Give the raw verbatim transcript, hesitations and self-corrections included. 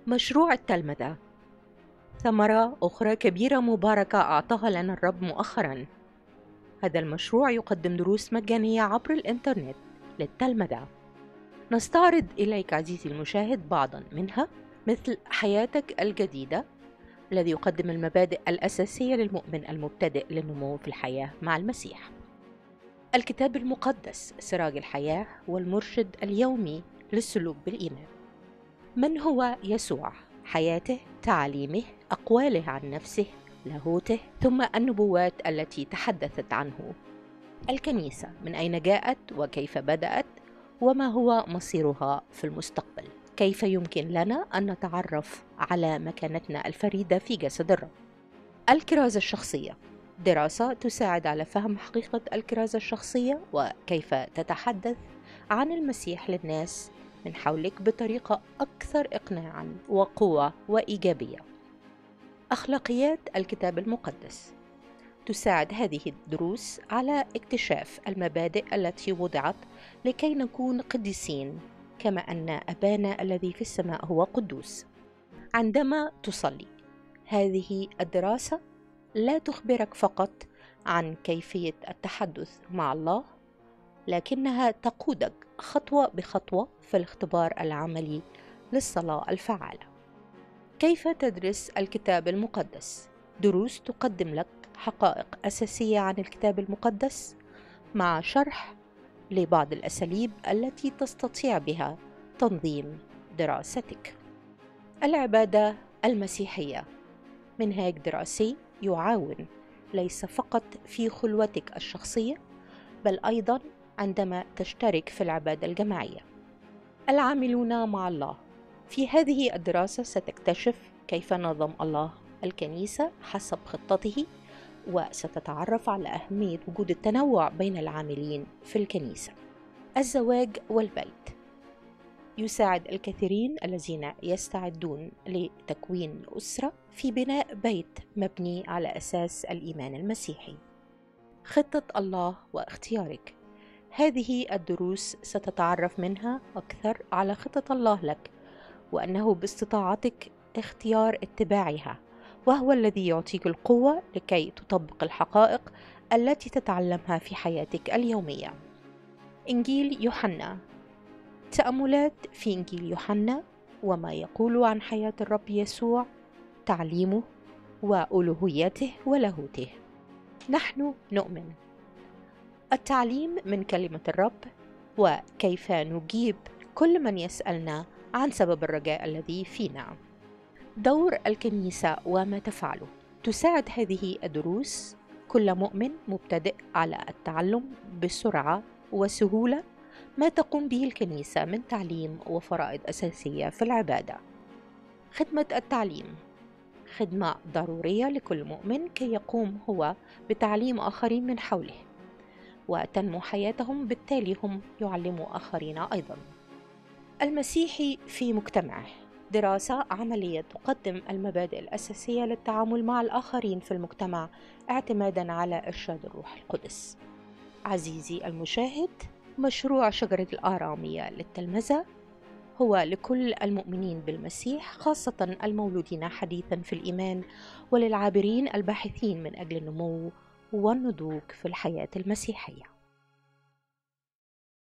مشروع التلمذة ثمرة أخرى كبيرة مباركة أعطاها لنا الرب مؤخرا. هذا المشروع يقدم دروس مجانية عبر الإنترنت للتلمذة. نستعرض إليك عزيزي المشاهد بعضا منها، مثل حياتك الجديدة الذي يقدم المبادئ الأساسية للمؤمن المبتدئ للنمو في الحياة مع المسيح. الكتاب المقدس سراج الحياة والمرشد اليومي للسلوك بالإيمان. من هو يسوع؟ حياته، تعاليمه، أقواله عن نفسه، لاهوته، ثم النبوات التي تحدثت عنه. الكنيسة من أين جاءت وكيف بدأت وما هو مصيرها في المستقبل. كيف يمكن لنا أن نتعرف على مكانتنا الفريدة في جسد الرب. الكرازة الشخصية، دراسة تساعد على فهم حقيقة الكرازة الشخصية وكيف تتحدث عن المسيح للناس من حولك بطريقة أكثر إقناعاً وقوة وإيجابية. أخلاقيات الكتاب المقدس، تساعد هذه الدروس على اكتشاف المبادئ التي وضعت لكي نكون قديسين كما أن أبانا الذي في السماء هو قدوس. عندما تصلي، هذه الدراسة لا تخبرك فقط عن كيفية التحدث مع الله، لكنها تقودك خطوة بخطوة في الاختبار العملي للصلاة الفعالة. كيف تدرس الكتاب المقدس؟ دروس تقدم لك حقائق أساسية عن الكتاب المقدس مع شرح لبعض الأساليب التي تستطيع بها تنظيم دراستك. العبادة المسيحية، منهاج دراسي يعاون ليس فقط في خلوتك الشخصية بل أيضاً عندما تشترك في العبادة الجماعية. العاملون مع الله، في هذه الدراسة ستكتشف كيف نظم الله الكنيسة حسب خطته، وستتعرف على أهمية وجود التنوع بين العاملين في الكنيسة. الزواج والبيت، يساعد الكثيرين الذين يستعدون لتكوين أسرة في بناء بيت مبني على أساس الإيمان المسيحي. خطة الله واختيارك، هذه الدروس ستتعرف منها أكثر على خطة الله لك، وأنه باستطاعتك اختيار اتباعها، وهو الذي يعطيك القوة لكي تطبق الحقائق التي تتعلمها في حياتك اليومية. إنجيل يوحنا، تأملات في إنجيل يوحنا وما يقول عن حياة الرب يسوع، تعليمه وألوهيته ولاهوته. نحن نؤمن، التعليم من كلمة الرب، وكيف نجيب كل من يسألنا عن سبب الرجاء الذي فينا. دور الكنيسة وما تفعله، تساعد هذه الدروس كل مؤمن مبتدئ على التعلم بسرعة وسهولة ما تقوم به الكنيسة من تعليم وفرائض أساسية في العبادة. خدمة التعليم، خدمة ضرورية لكل مؤمن كي يقوم هو بتعليم آخرين من حوله وتنمو حياتهم، بالتالي هم يعلموا آخرين أيضا. المسيحي في مجتمعه، دراسة عملية تقدم المبادئ الأساسية للتعامل مع الآخرين في المجتمع اعتمادا على إرشاد الروح القدس. عزيزي المشاهد، مشروع شجرة الآرامية للتلمذة هو لكل المؤمنين بالمسيح، خاصة المولودين حديثا في الإيمان، وللعابرين الباحثين من أجل النمو والنضوج في الحياة المسيحية.